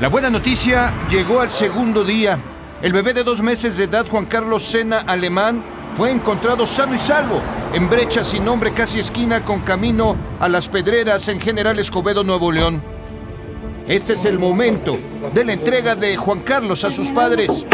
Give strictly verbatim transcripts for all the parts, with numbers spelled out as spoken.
La buena noticia llegó al segundo día. El bebé de dos meses de edad, Juan Carlos Sena Alemán, fue encontrado sano y salvo en brecha sin nombre, casi esquina con camino a Las Pedreras en General Escobedo, Nuevo León. Este es el momento de la entrega de Juan Carlos a sus padres.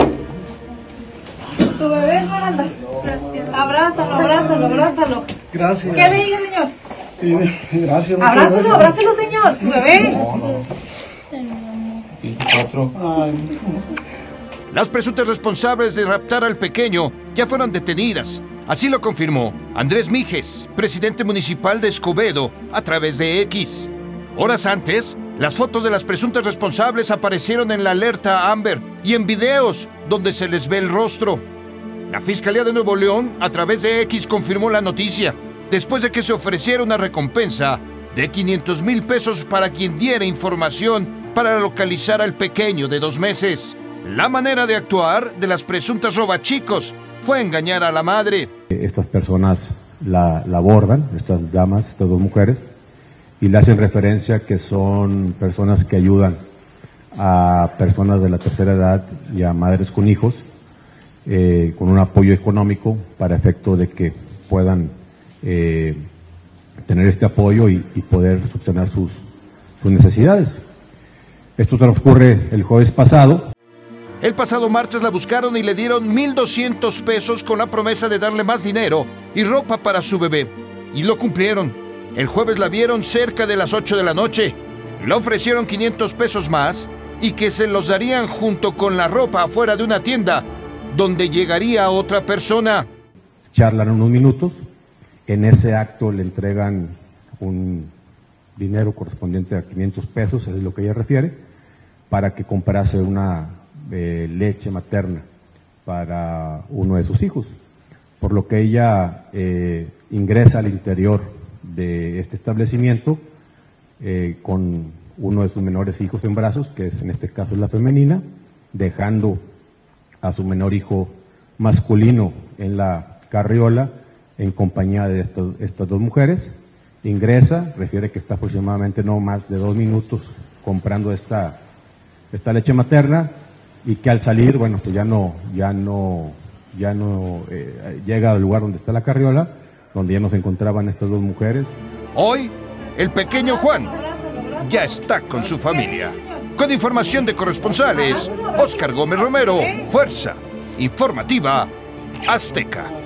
Tu bebé, Yolanda. Abrázalo, abrázalo, abrázalo. Gracias. ¿Qué le diga, señor? Sí, gracias. Abrázalo, abrázalo, señor. Su bebé. No, no. veinticuatro. Ay. Las presuntas responsables de raptar al pequeño ya fueron detenidas. Así lo confirmó Andrés Mijes, presidente municipal de Escobedo, a través de X. Horas antes, las fotos de las presuntas responsables aparecieron en la alerta Amber y en videos donde se les ve el rostro. La Fiscalía de Nuevo León, a través de X, confirmó la noticia, después de que se ofreciera una recompensa de quinientos mil pesos para quien diera información para localizar al pequeño de dos meses. La manera de actuar de las presuntas robachicos fue engañar a la madre. Estas personas la, la abordan, estas damas, estas dos mujeres, y le hacen referencia que son personas que ayudan a personas de la tercera edad y a madres con hijos, eh, con un apoyo económico para efecto de que puedan eh, tener este apoyo y, y poder subsanar sus, sus necesidades. Esto transcurre el jueves pasado. El pasado martes la buscaron y le dieron mil doscientos pesos con la promesa de darle más dinero y ropa para su bebé. Y lo cumplieron. El jueves la vieron cerca de las ocho de la noche. Le ofrecieron quinientos pesos más y que se los darían junto con la ropa afuera de una tienda donde llegaría otra persona. Charlan unos minutos. En ese acto le entregan un dinero correspondiente a quinientos pesos, es lo que ella refiere, para que comprase una eh, leche materna para uno de sus hijos. Por lo que ella eh, ingresa al interior de este establecimiento eh, con uno de sus menores hijos en brazos, que es en este caso es la femenina, dejando a su menor hijo masculino en la carriola en compañía de estas, estas dos mujeres. Ingresa, refiere que está aproximadamente no más de dos minutos comprando esta, esta leche materna, y que al salir, bueno, pues ya no, ya no, ya no eh, llega al lugar donde está la carriola, donde ya no se encontraban estas dos mujeres. Hoy, el pequeño Juan ya está con su familia. Con información de corresponsales, Óscar Gómez Romero, Fuerza Informativa Azteca.